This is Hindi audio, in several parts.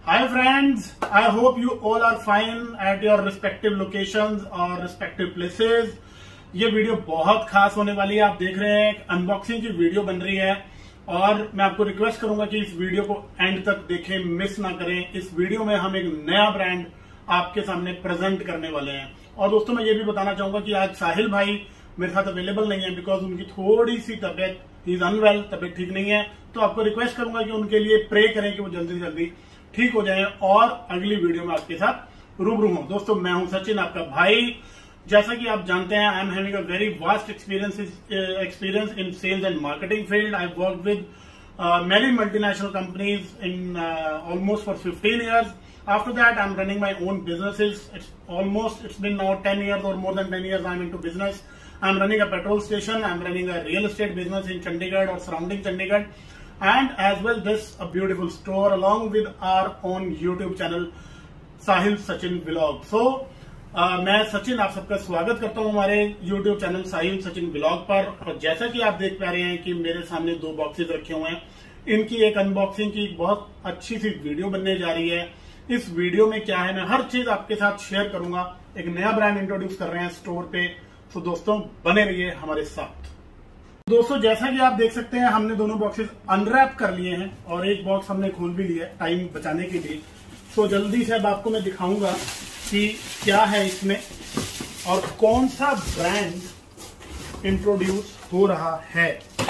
Hi friends, I hope you all are fine at your respective locations or respective places. ये वीडियो बहुत खास होने वाली है। आप देख रहे हैं एक अनबॉक्सिंग की वीडियो बन रही है और मैं आपको रिक्वेस्ट करूंगा कि इस वीडियो को एंड तक देखें, मिस ना करें। इस वीडियो में हम एक नया ब्रांड आपके सामने प्रेजेंट करने वाले हैं। और दोस्तों मैं ये भी बताना चाहूंगा कि आज साहिल भाई मेरे साथ अवेलेबल नहीं है बिकॉज उनकी थोड़ी सी तबियत, ही इज अनवेल, तबियत ठीक नहीं है। तो आपको रिक्वेस्ट करूंगा कि उनके लिए प्रे करें कि वो जल्दी से जल्दी ठीक हो जाए और अगली वीडियो में आपके साथ रूबरू हूं। दोस्तों मैं हूं सचिन, आपका भाई। जैसा कि आप जानते हैं, I am having a very vast experience in sales and marketing field. I work with many multinational companies in almost for 15 years. After that, I'm running my own businesses. It's been now 10 years or more than 10 years I'm into business. I'm running a petrol station. I'm running a real estate business in Chandigarh or surrounding Chandigarh. And as well this a beautiful store along with our own YouTube channel, Sahil Sachin Vlog. So, मैं सचिन आप सबका स्वागत करता हूं हमारे YouTube channel Sahil Sachin vlog पर। और जैसा कि आप देख पा रहे हैं कि मेरे सामने दो बॉक्सेस रखे हुए हैं, इनकी एक अनबॉक्सिंग की बहुत अच्छी सी वीडियो बनने जा रही है। इस वीडियो में क्या है, मैं हर चीज आपके साथ शेयर करूंगा। एक नया ब्रांड इंट्रोड्यूस कर रहे हैं स्टोर पे, तो दोस्तों बने रहिए हमारे साथ। दोस्तों जैसा कि आप देख सकते हैं, हमने दोनों बॉक्सेस अनरैप कर लिए हैं और एक बॉक्स हमने खोल भी लिया है टाइम बचाने के लिए। तो जल्दी से अब आपको मैं दिखाऊंगा कि क्या है इसमें और कौन सा ब्रांड इंट्रोड्यूस हो रहा है।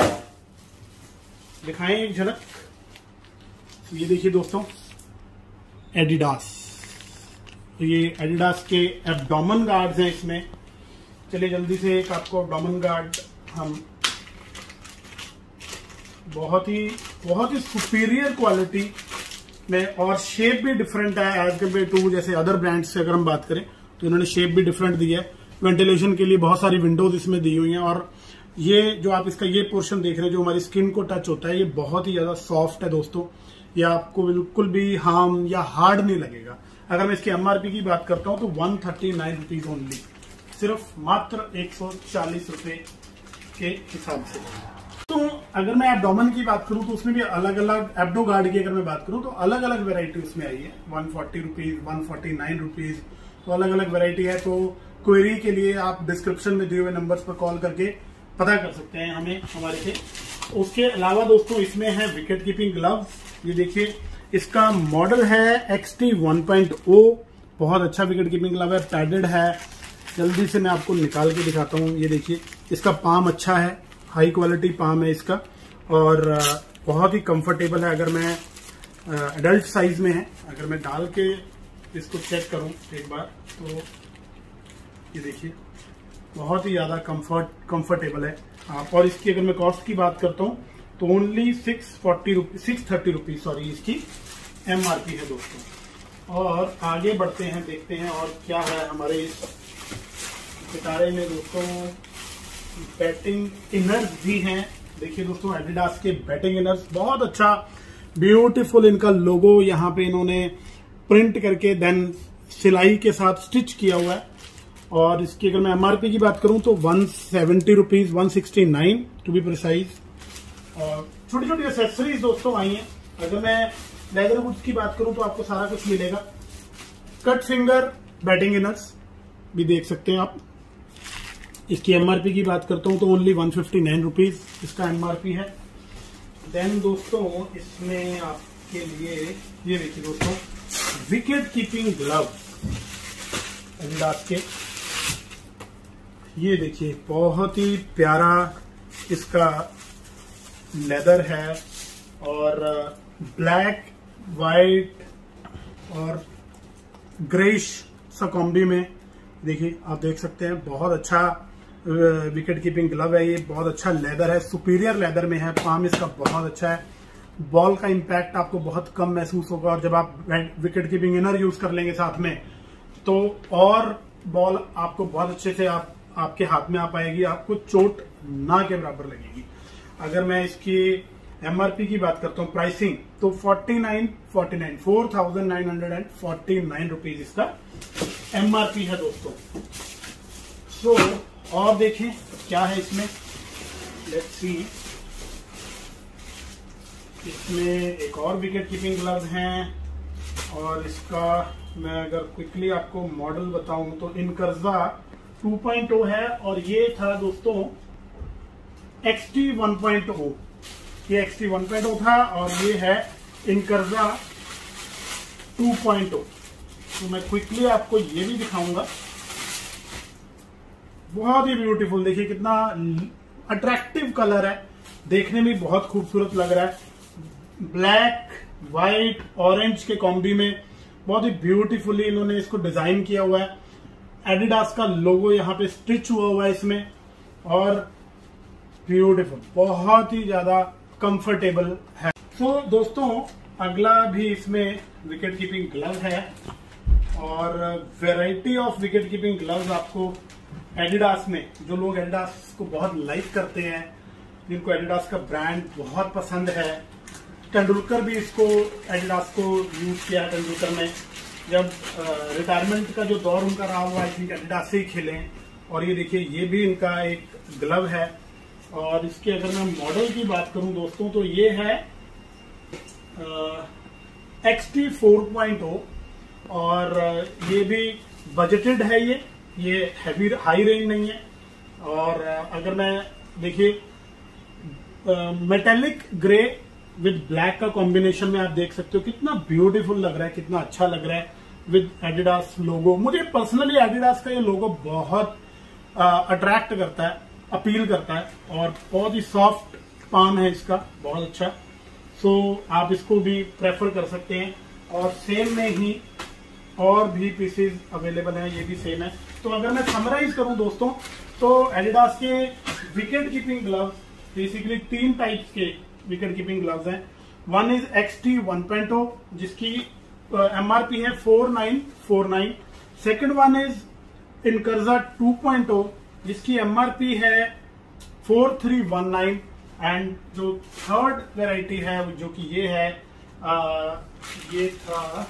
दिखाएं एक झलक। ये देखिए दोस्तों, एडिडास। तो ये एडिडास के एब्डोमेन गार्ड्स हैं इसमें। चलिए जल्दी से एक आपको एब्डोमेन गार्ड हम बहुत ही सुपीरियर क्वालिटी में, और शेप भी डिफरेंट है एज कम्पेयर टू जैसे अदर ब्रांड से अगर हम बात करें तो इन्होंने शेप भी डिफरेंट दी है। वेंटिलेशन के लिए बहुत सारी विंडोज इसमें दी हुई हैं। और ये जो आप इसका ये पोर्शन देख रहे हैं जो हमारी स्किन को टच होता है, ये बहुत ही ज्यादा सॉफ्ट है दोस्तों। ये आपको बिल्कुल भी हार्म या हार्ड नहीं लगेगा। अगर मैं इसकी एमआरपी की बात करता हूं तो 139 रुपीज ओनली, सिर्फ मात्र 140 रुपए के हिसाब से। तो अगर मैं एब्डोमेन की बात करूं तो उसमें भी अलग अलग, एब्डो गार्ड की अगर मैं बात करूं तो अलग अलग वेराइटी उसमें आई है। 140 रुपीज, 149 रुपीज, तो अलग अलग वेराइटी है। तो क्वेरी के लिए आप डिस्क्रिप्शन में दिए हुए नंबर्स पर कॉल करके पता कर सकते हैं हमें हमारे से। उसके अलावा दोस्तों इसमें है विकेट कीपिंग ग्लव्स। ये देखिए, इसका मॉडल है XT 1.0। बहुत अच्छा विकेट कीपिंग ग्लव है, पैडेड है। जल्दी से मैं आपको निकाल के दिखाता हूँ। ये देखिए, इसका पाम अच्छा है, हाई क्वालिटी पाम है इसका, और बहुत ही कंफर्टेबल है। अगर मैं एडल्ट साइज में है, अगर मैं डाल के इसको चेक करूं एक बार तो ये देखिए बहुत ही ज्यादा कंफर्टेबल है। और इसकी अगर मैं कॉस्ट की बात करता हूं तो ओनली 630 रुपीज सॉरी इसकी MRP है दोस्तों। और आगे बढ़ते हैं, देखते हैं और क्या है हमारे इस पिटारे में दोस्तों। बैटिंग इनर्स भी हैं। देखिए दोस्तों, एडिडास के बैटिंग इनर्स, बहुत अच्छा ब्यूटीफुल इनका लोगो यहाँ पे इन्होंने प्रिंट करके देन सिलाई के साथ स्टिच किया हुआ है। और इसकी अगर मैं एमआरपी की बात करूं तो 170 रुपीज, 169 टू बी प्रिसाइज। और छोटी छोटी एक्सेसरीज दोस्तों आई हैं। अगर मैं लेदर गुड्स की बात करूं तो आपको सारा कुछ मिलेगा। कट फिंगर बैटिंग इनर्स भी देख सकते हैं आप। इसकी एमआरपी की बात करता हूं तो ओनली 159 रुपीज इसका एमआरपी है। देन दोस्तों इसमें आपके लिए ये देखिए दोस्तों, विकेट कीपिंग ग्लव एडिडास के। ये देखिए बहुत ही प्यारा इसका लेदर है और ब्लैक, वाइट और ग्रेइश सा कॉम्बी में। देखिए आप देख सकते हैं, बहुत अच्छा विकेट कीपिंग ग्लव है। ये बहुत अच्छा लेदर है, सुपीरियर लेदर में है। पाम इसका बहुत अच्छा है। बॉल का इम्पैक्ट आपको बहुत कम महसूस होगा, और जब आप विकेट कीपिंग इनर यूज कर लेंगे साथ में तो और बॉल आपको बहुत अच्छे से आपके हाथ में आ पाएगी, आपको चोट ना के बराबर लगेगी। अगर मैं इसकी एमआरपी की बात करता हूँ, प्राइसिंग, तो 4,949 रुपीज इसका एमआरपी है दोस्तों। सो और देखें क्या है इसमें, लेट्स सी। इसमें एक और विकेट कीपिंग ग्लव्स हैं और इसका मैं अगर क्विकली आपको मॉडल बताऊं तो इनकर्जा 2.0 है, और ये था दोस्तों XT 1.0। ये XT 1.0 था और ये है इनकर्जा 2.0। तो मैं क्विकली आपको ये भी दिखाऊंगा। बहुत ही ब्यूटीफुल, देखिए कितना अट्रैक्टिव कलर है, देखने में बहुत खूबसूरत लग रहा है। ब्लैक, व्हाइट, ऑरेंज के कॉम्बी में बहुत ही ब्यूटीफुली इन्होंने इसको डिजाइन किया हुआ है। एडिडास का लोगो यहाँ पे स्टिच हुआ है इसमें, और ब्यूटीफुल, बहुत ही ज्यादा कंफर्टेबल है। तो दोस्तों अगला भी इसमें विकेट कीपिंग ग्लव है, और variety of wicket keeping gloves आपको एडिडास में, जो लोग एडिडास को बहुत लाइक करते हैं, जिनको एडिडास का ब्रांड बहुत पसंद है, तेंदुलकर भी इसको एडिडास को यूज किया है। तेंदुलकर ने जब रिटायरमेंट का जो दौर उनका रहा हुआ, आई थिंक एडिडास से ही खेले हैं। और ये देखिए, ये भी इनका एक ग्लव है। और इसके अगर मैं मॉडल की बात करूं दोस्तों, तो ये है XT 4.0, और ये भी बजटेड है। ये हैवी हाई रेंज नहीं है। और अगर मैं देखिए, मेटेलिक ग्रे विद ब्लैक का कॉम्बिनेशन में आप देख सकते हो कितना ब्यूटीफुल लग रहा है, कितना अच्छा लग रहा है विद एडिडास लोगो। मुझे पर्सनली एडिडास का ये लोगो बहुत अट्रैक्ट करता है, अपील करता है, और बहुत ही सॉफ्ट पाम है इसका, बहुत अच्छा। सो आप इसको भी प्रेफर कर सकते हैं। और सेम में ही और भी पीसेस अवेलेबल हैं, ये भी सेम है। तो अगर मैं समराइज करूं दोस्तों, तो एडिडास के wicket keeping gloves basically 3 types के विकेट कीपिंग ग्लव्स हैं। वन इज XT 1.0 जिसकी MRP है 4949। सेकंड वन इज इनकर्जा 2.0 जिसकी MRP है 4319। एंड जो थर्ड वेराइटी है जो कि ये है, ये था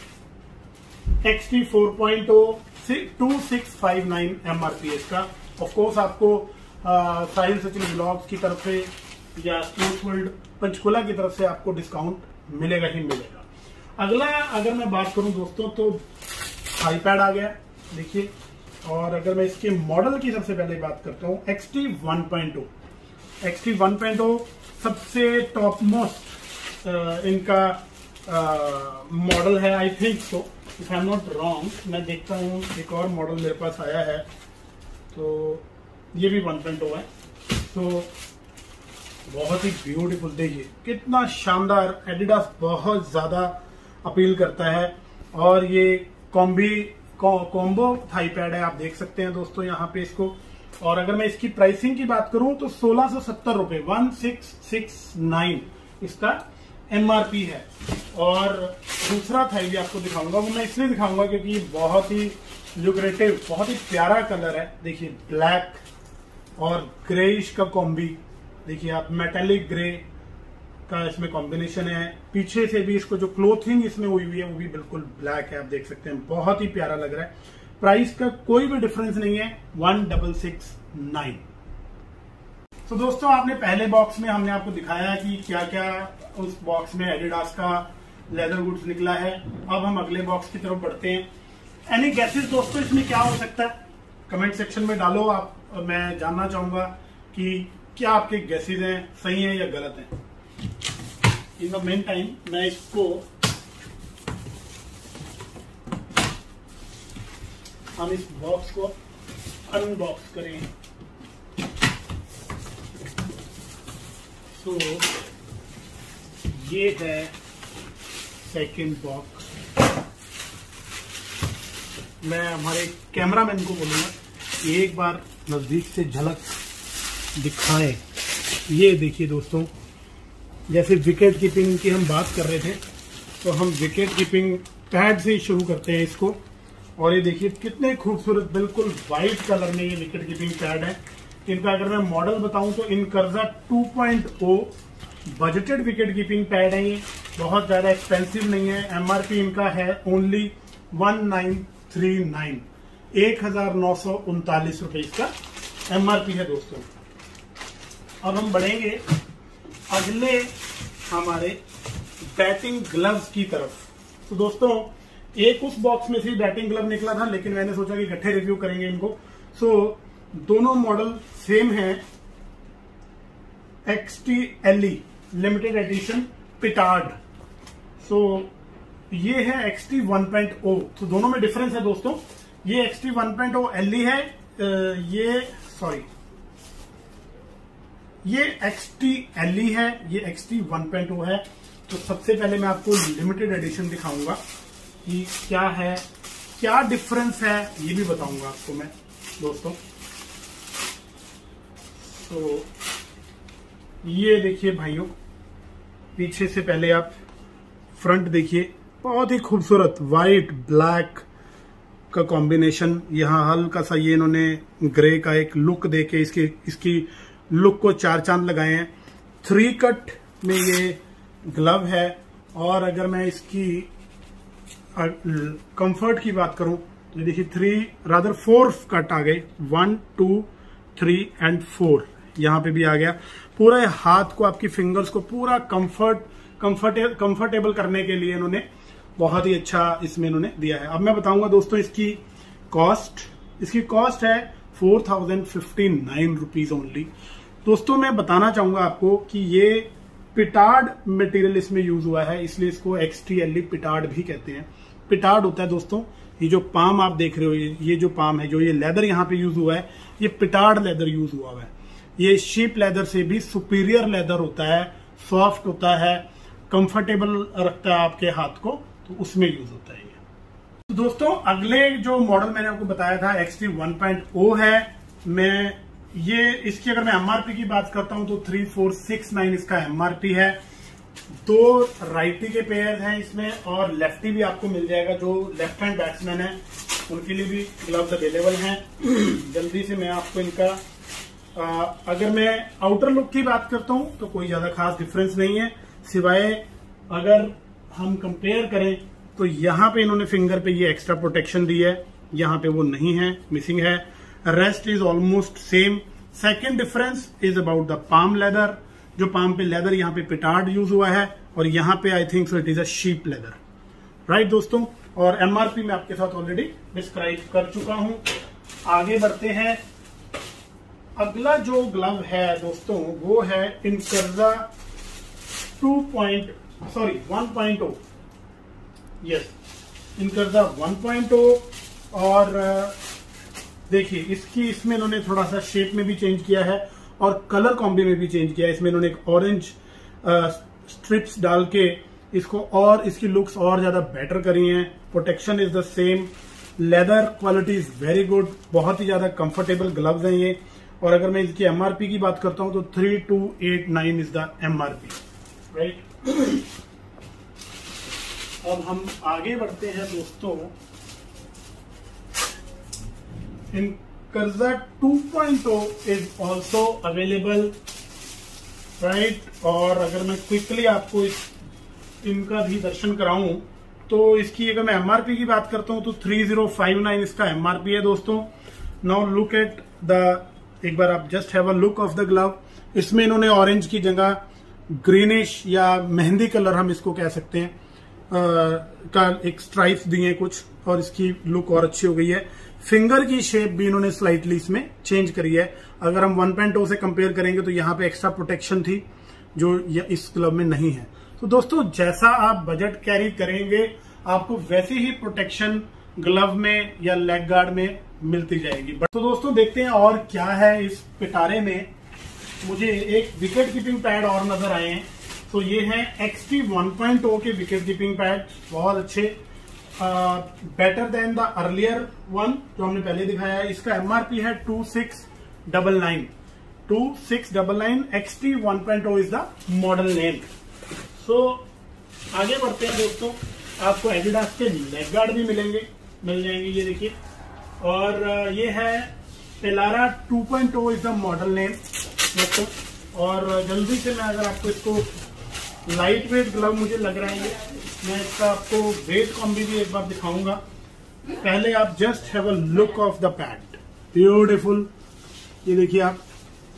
XT 4.0 2659 MRP इसका। ऑफकोर्स आपको साहिल सचिन ब्लॉग्स की तरफ से या स्पोर्ट्स वर्ल्ड पंचकुला की तरफ से आपको डिस्काउंट मिलेगा ही मिलेगा। अगला अगर मैं बात करूं दोस्तों, तो आईपैड आ गया, देखिए। और अगर मैं इसके मॉडल की सबसे पहले बात करता हूं, XT 1.0। XT 1.0 सबसे टॉप मोस्ट इनका मॉडल है, I think so, if I am not wrong. मैं देखता हूँ, एक और मॉडल मेरे पास आया है, तो ये भी 1.0 है। तो बहुत ही ब्यूटीफुल, देखिए कितना शानदार, एडिडास बहुत ज्यादा अपील करता है। और ये कॉम्बो थाई पैड है, आप देख सकते हैं दोस्तों यहाँ पे इसको। और अगर मैं इसकी प्राइसिंग की बात करूं तो 1670 रुपए, 1669 इसका MRP है। और दूसरा थाई भी आपको दिखाऊंगा, वो मैं इसलिए दिखाऊंगा क्योंकि ये बहुत ही लुक्रेटिव, बहुत ही प्यारा कलर है। देखिए ब्लैक और ग्रेइश का कॉम्बी, देखिए आप, मेटेलिक ग्रे का इसमें कॉम्बिनेशन है। पीछे से भी इसको जो क्लोथिंग इसमें हुई हुई है वो भी बिल्कुल ब्लैक है, आप देख सकते हैं, बहुत ही प्यारा लग रहा है। प्राइस का कोई भी डिफरेंस नहीं है, 1669। तो दोस्तों आपने पहले बॉक्स में हमने आपको दिखाया कि क्या क्या उस बॉक्स में एडिडास का लेदर गुड्स निकला है। अब हम अगले बॉक्स की तरफ बढ़ते हैं। एनी गेसेस दोस्तों इसमें क्या हो सकता है, कमेंट सेक्शन में डालो आप। मैं जानना चाहूंगा कि क्या आपके गेसेस हैं, सही हैं या गलत हैं। इन द मेन टाइम मैं इसको हम इस बॉक्स को अनबॉक्स करें। तो ये है सेकंड बॉक्स। मैं हमारे कैमरामैन को बोलूंगा एक बार नजदीक से झलक दिखाएं। ये देखिए दोस्तों, जैसे विकेट कीपिंग की हम बात कर रहे थे, तो हम विकेट कीपिंग पैड से ही शुरू करते हैं इसको। और ये देखिए कितने खूबसूरत, बिल्कुल व्हाइट कलर में ये विकेट कीपिंग पैड है। इनका अगर मैं मॉडल बताऊं तो Incurza 2.0 budgeted wicket keeping pad है। ये बहुत ज्यादा एक्सपेंसिव नहीं है। MRP इनका है ओनली 1939, 1939 रुपए इसका MRP है दोस्तों। अब हम बढ़ेंगे अगले हमारे बैटिंग ग्लव्स की तरफ। तो दोस्तों एक उस बॉक्स में से बैटिंग ग्लव निकला था, लेकिन मैंने सोचा कि इकट्ठे रिव्यू करेंगे इनको। सो दोनों मॉडल सेम है, XT-LE लिमिटेड एडिशन पिटार्ड। सो ये है XT 1.0। तो दोनों में डिफरेंस है दोस्तों। ये XT 1.0 LE है, ये XT-LE है, ये XT 1.0 है। तो सबसे पहले मैं आपको लिमिटेड एडिशन दिखाऊंगा कि क्या है, क्या डिफरेंस है, ये भी बताऊंगा आपको मैं दोस्तों। तो ये देखिए भाइयों, पीछे से पहले आप फ्रंट देखिए, बहुत ही खूबसूरत वाइट ब्लैक का कॉम्बिनेशन। यहाँ हल्का सा ये इन्होंने ग्रे का एक लुक देके इसकी लुक को चार चांद लगाए हैं। 3 कट में ये ग्लव है। और अगर मैं इसकी कंफर्ट की बात करूं तो देखिए 4 कट आ गए, 1 2 3 एंड 4 यहाँ पे भी आ गया। पूरा हाथ को, आपकी फिंगर्स को पूरा कंफर्टेबल करने के लिए इन्होंने बहुत ही अच्छा इसमें इन्होंने दिया है। अब मैं बताऊंगा दोस्तों इसकी कॉस्ट। इसकी कॉस्ट है 4059 रुपीज ओनली। दोस्तों मैं बताना चाहूंगा आपको कि ये पिटार्ड मटेरियल इसमें यूज हुआ है, इसलिए इसको XT-LE पिटार्ड भी कहते हैं। पिटार्ड होता है दोस्तों, ये जो पाम आप देख रहे हो, ये जो पाम है, जो ये लेदर यहाँ पे यूज हुआ है, ये पिटार्ड लेदर यूज हुआ है। ये शीप लेदर से भी सुपीरियर लेदर होता है, सॉफ्ट होता है, कंफर्टेबल रखता है आपके हाथ को, तो उसमें यूज होता है ये। तो दोस्तों अगले जो मॉडल मैंने आपको बताया था XT 1.0 है। इसकी अगर मैं MRP की बात करता हूं तो 3469 इसका MRP है। 2 राइटी के पेयर हैं इसमें और लेफ्टी भी आपको मिल जाएगा। जो लेफ्ट हैंड बैट्समैन है उनके लिए भी ग्लव्स अवेलेबल हैं। जल्दी से मैं आपको इनका अगर मैं आउटर लुक की बात करता हूं तो कोई ज्यादा खास डिफरेंस नहीं है, सिवाय अगर हम कंपेयर करें तो यहाँ पे इन्होंने फिंगर पे ये एक्स्ट्रा प्रोटेक्शन दी है, यहाँ पे वो नहीं है, मिसिंग है। Rest is almost same. Second difference is about the palm leather. जो पाम पे लेदर यहाँ पे पिटार्ड यूज हुआ है और यहाँ पे I think so it is a sheep leather, right दोस्तों। और MRP मैं आपके साथ ऑलरेडी डिस्क्राइब कर चुका हूं। आगे बढ़ते हैं। अगला जो ग्लव है दोस्तों वो है इनकर्जा 1.0। यस, इनकर्जा 1.0। और देखिए इसमें इन्होंने थोड़ा सा शेप में भी चेंज किया है और कलर कॉम्बी में भी चेंज किया है। इसमें इन्होंने एक ऑरेंज स्ट्रिप्स डाल के इसको और इसकी लुक्स और ज्यादा बेटर करी हैं। Protection is the same, leather quality is very good, बहुत ही ज्यादा कंफर्टेबल ग्लव्स हैं ये। और अगर मैं इसकी MRP की बात करता हूं तो 3289 इज द MRP, राइट। अब हम आगे बढ़ते हैं दोस्तों। Incurza 2.0 is also available, right. और अगर मैं क्विकली आपको इनका भी दर्शन कराऊं तो इसकी अगर मैं MRP की बात करता हूं तो 3059 इसका MRP है दोस्तों। नाउ लुक एट एक बार आप just have a look of the glove. इसमें इन्होंने ऑरेंज की जगह ग्रीनिश या मेहंदी कलर हम इसको कह सकते हैं का एक स्ट्राइप्स दिए कुछ, और इसकी लुक और अच्छी हो गई है। फिंगर की शेप भी इन्होंने स्लाइटली इसमें चेंज करी है। अगर हम 1.0 से कंपेयर करेंगे तो यहाँ पे एक्स्ट्रा प्रोटेक्शन थी जो इस ग्लव में नहीं है। तो दोस्तों जैसा आप बजट कैरी करेंगे आपको वैसी ही प्रोटेक्शन ग्लव में या लेग गार्ड में मिलती जाएगी। तो दोस्तों देखते हैं और क्या है इस पिटारे में। मुझे एक विकेट कीपिंग पैड और नजर आए हैं। तो ये है XT 1.0 के विकेट कीपिंग पैड, बहुत अच्छे, better than the earlier one जो हमने पहले दिखाया है। इसका MRP है 2699। XT 1.0 is the model name. So आगे बढ़ते हैं दोस्तों। आपको एडिडास के लेग गार्ड भी मिल जाएंगे, ये देखिए। और ये है Pellara 2.0 is the model name दोस्तों। और जल्दी से मैं अगर आपको इसको लाइट वेट ग्लव मुझे लग रहा है, मैं इसका आपको वेट कॉम्बी भी एक बार दिखाऊंगा। पहले आप just have a look of the pad, beautiful. ये देखिए आप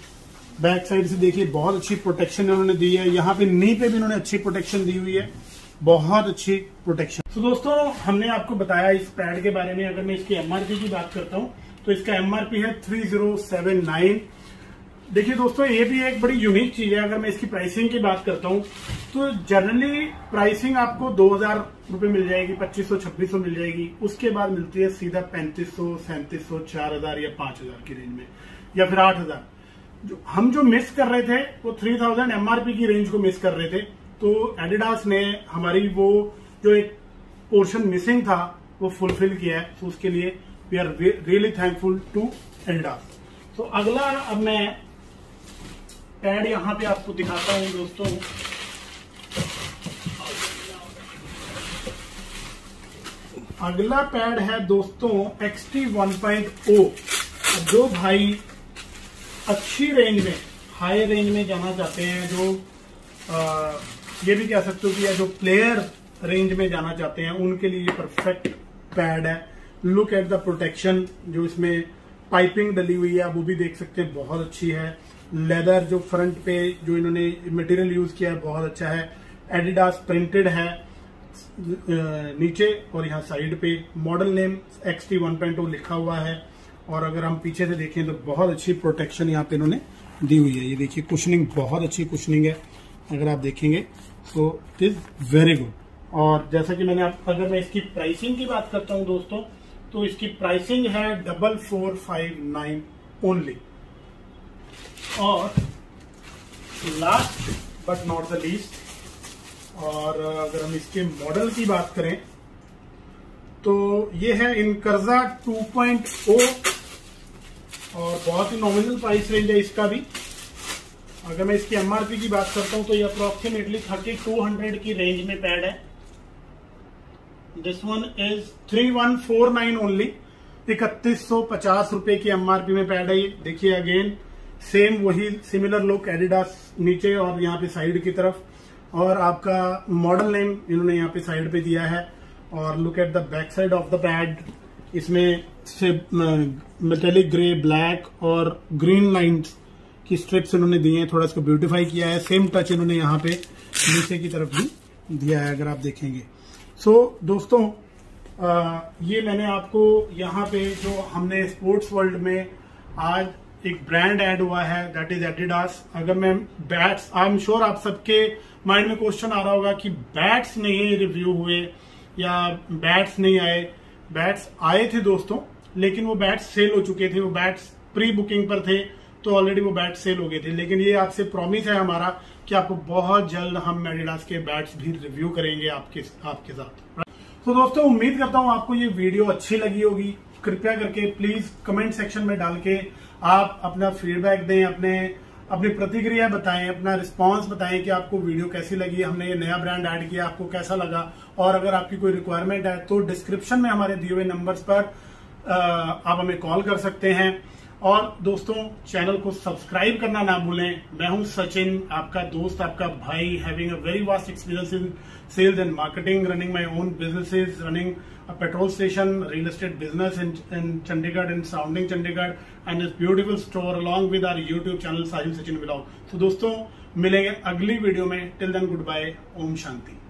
बैक साइड से देखिए, बहुत अच्छी प्रोटेक्शन इन्होंने दी है। यहाँ पे नी पे भी इन्होंने अच्छी प्रोटेक्शन दी हुई है। बहुत अच्छी प्रोटेक्शन। तो दोस्तों हमने आपको बताया इस पैड के बारे में। अगर मैं इसकी एमआरपी की बात करता हूं तो इसका एमआरपी है 3079। देखिए दोस्तों, ये भी एक बड़ी यूनिक चीज है। अगर मैं इसकी प्राइसिंग की बात करता हूं तो जनरली प्राइसिंग आपको 2000 रुपए मिल जाएगी, 2500-2600 मिल जाएगी। उसके बाद मिलती है सीधा 3500, 3700, 4000 या 5000 की रेंज में, या फिर 8000। हम जो मिस कर रहे थे वो 3000 एमआरपी की रेंज को मिस कर रहे थे। तो एडिडास ने हमारी वो जो एक पोर्शन मिसिंग था वो फुलफिल किया है। तो उसके लिए we are really thankful to Adidas. तो अगला अब मैं पैड यहां पे आपको दिखाता हूं दोस्तों। अगला पैड है दोस्तों XT 1.0। जो भाई अच्छी रेंज में, हाई रेंज में जाना चाहते हैं, जो ये भी कह सकते हो कि जो प्लेयर रेंज में जाना चाहते हैं, उनके लिए ये परफेक्ट पैड है। लुक एट द प्रोटेक्शन, जो इसमें पाइपिंग डली हुई है वो भी देख सकते हैं, बहुत अच्छी है। लेदर जो फ्रंट पे जो इन्होंने मटेरियल यूज किया है बहुत अच्छा है। एडिडास प्रिंटेड है नीचे, और यहाँ साइड पे मॉडल नेम XT 1.0 लिखा हुआ है। और अगर हम पीछे से देखें तो बहुत अच्छी प्रोटेक्शन यहाँ पे इन्होंने दी हुई है। ये देखिए कुशनिंग, बहुत अच्छी कुशनिंग है। अगर आप देखेंगे तो इट इज वेरी गुड। और जैसा कि मैंने अगर मैं इसकी प्राइसिंग की बात करता हूं दोस्तों, तो इसकी प्राइसिंग है 4459 ओनली। और last but not the least, और अगर हम इसके मॉडल की बात करें तो ये है इनकर्जा 2.0, और बहुत ही नॉमिनल प्राइस रेंज है इसका भी। अगर मैं इसकी एमआरपी की बात करता हूं तो ये अप्रोक्सीमेटली 3200 की रेंज में पैड है। This one is 3149 only. 3150 रुपए की एमआरपी में पैड है ये। देखिए अगेन सेम वही सिमिलर लुक, एडिडास नीचे और यहाँ पे साइड की तरफ, और आपका मॉडल नेम इन्होंने यहाँ पे साइड पे दिया है। और look at the back side of the pad, इसमें से मेटेलिक ग्रे, ब्लैक और ग्रीन लाइंस की स्ट्रिप्स इन्होंने दी हैं, थोड़ा इसको ब्यूटीफाई किया है। सेम टच इन्होंने यहाँ पे नीचे की तरफ भी दिया है, अगर आप देखेंगे। सो दोस्तों ये मैंने आपको यहाँ पे जो हमने स्पोर्ट्स वर्ल्ड में आज एक ब्रांड ऐड हुआ है, दैट इज एडिडास। अगर मैं बैट्स, आई एम श्योर आप सबके माइंड में क्वेश्चन आ रहा होगा कि बैट्स नहीं रिव्यू हुए या बैट्स नहीं आए। बैट्स आए थे दोस्तों, लेकिन वो बैट्स सेल हो चुके थे। वो बैट्स प्री बुकिंग पर थे, तो ऑलरेडी वो बैट्स सेल हो गए थे। लेकिन ये आपसे प्रॉमिस है हमारा कि आपको बहुत जल्द हम एडिडास के बैट्स भी रिव्यू करेंगे आपके साथ। तो दोस्तों उम्मीद करता हूं आपको ये वीडियो अच्छी लगी होगी। कृपया करके प्लीज कमेंट सेक्शन में डाल के आप अपना फीडबैक दें, अपनी प्रतिक्रिया बताएं, अपना रिस्पांस बताएं कि आपको वीडियो कैसी लगी, हमने ये नया ब्रांड ऐड किया, आपको कैसा लगा। और अगर आपकी कोई रिक्वायरमेंट है तो डिस्क्रिप्शन में हमारे दिए हुए नंबर्स पर आप हमें कॉल कर सकते हैं। और दोस्तों चैनल को सब्सक्राइब करना ना भूलें। मैं हूं सचिन, आपका दोस्त, आपका भाई, having a very vast experience in sales and marketing, running my own businesses, running a petrol station, real estate business in Chandigarh and surrounding Chandigarh, and this beautiful store along with our YouTube channel Sahil Sachin Vlog. So दोस्तों मिलेंगे अगली वीडियो में। टिल देन गुड बाय, ओम शांति।